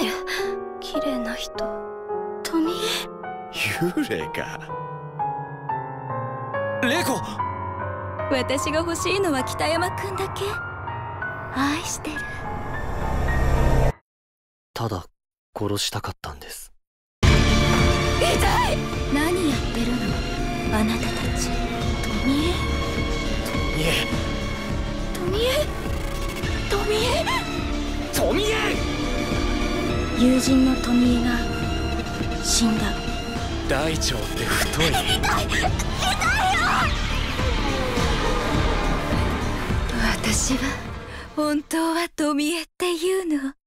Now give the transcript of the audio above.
綺麗な人。富江。 幽霊か。玲子。 私が欲しいのは北山くんだけ。愛してる。 ただ殺したかったんです。 痛い。何やってるのあなたたち。富江。富江。富江。 富江。 友人の富江が死んだ。 大腸って太い。 痛いよ。私は本当は富江っていうの。